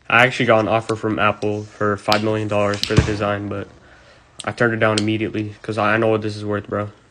I actually got an offer from Apple for $5 million for the design, but I turned it down immediately because I know what this is worth, bro.